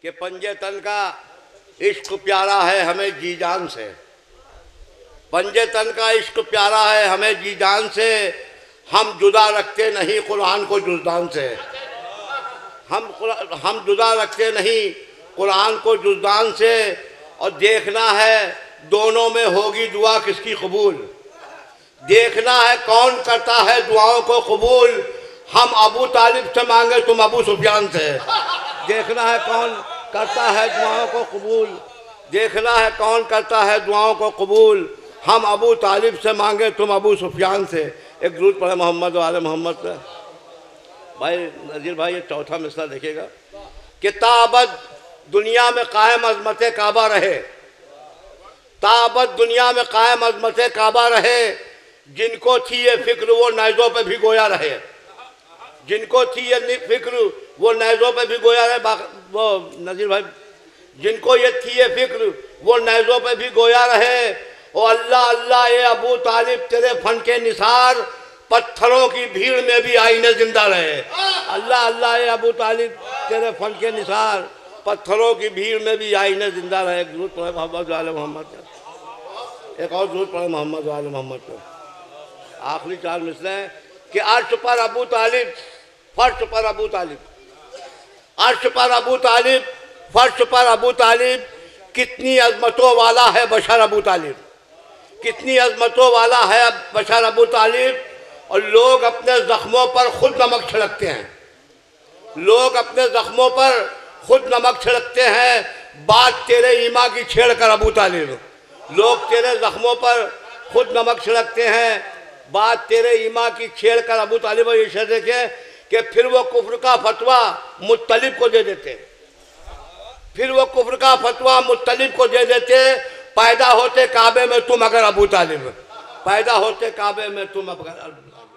कि पंजे तन का इश्क प्यारा है हमें जी जान से, पंजे तन का इश्क प्यारा है हमें जी जान से, हम जुदा रखते नहीं कुरान को जुज़दान से, हम जुदा रखते नहीं कुरान को जुज़दान से। और देखना है दोनों में होगी दुआ किसकी कबूल, देखना है कौन करता है दुआओं को कबूल, हम अबू तालिब से मांगे तुम अबू सुफियान से। देखना है कौन करता है दुआओं को कबूल, देखना है कौन करता है दुआओं को कबूल, हम अबू तालिब से मांगे तुम अबू सुफियान से। एक दुरूद पढ़े मोहम्मद वाले मोहम्मद पे। भाई नज़ीर भाई ये चौथा मिसरा देखिएगा कि ताबद दुनिया में कायम अज़मत काबा रहे, ताबद दुनिया में कायम अज़मत काबा रहे, जिनको थी ये फिक्र वो नैज़ों पे भी गोया रहे, जिनको थी ये फिक्र वो नैज़ों पे भी गोया रहे। वो नज़ीर भाई जिनको ये थी ये फिक्र वो नैज़ों पे भी गोया रहे। ओ अल्लाह अल्लाह ये अबू तालिब तेरे फन के निसार, पत्थरों की भीड़ में भी आईने जिंदा रहे। अल्लाह अल्लाह ये अबू तालिब तेरे फन के निसार, पत्थरों की भीड़ में भी आईने जिंदा रहे। एक दुरूद पढ़े मोहम्मद वाले मोहम्मद पे, एक और दुरूद पढ़े मोहम्मद वाले मोहम्मद पे। आखिरी चार मिसरे हैं कि अर्श पर अबू तालिब, फर्श पर अबू तालिब, अर्श पर अबू तालिब, फर्श पर अबू तालिब, कितनी अजमतों वाला है बशर अबू तालिब, कितनी अजमतों वाला है बशर अबू तालिब। और लोग अपने जख्मों पर खुद नमक छिड़कते हैं, लोग अपने जख्मों पर खुद नमक छिड़कते हैं, बात तेरे ईमा की छेड़ कर अबू तालिब। लोग तेरे जख्मों पर खुद नमक छिड़कते हैं, बात तेरे ईमा की छेड़ कर अबू तालिब। ये शेर देखे कि फिर वो कुफ्र का फतवा मुत्तलिब को दे देते, फिर वो कुफ्र का फतवा मुत्तलिब को दे देते। पैदा होते काबे में तुम अगर अबू तालिब, पैदा होते काबे में तुम अगर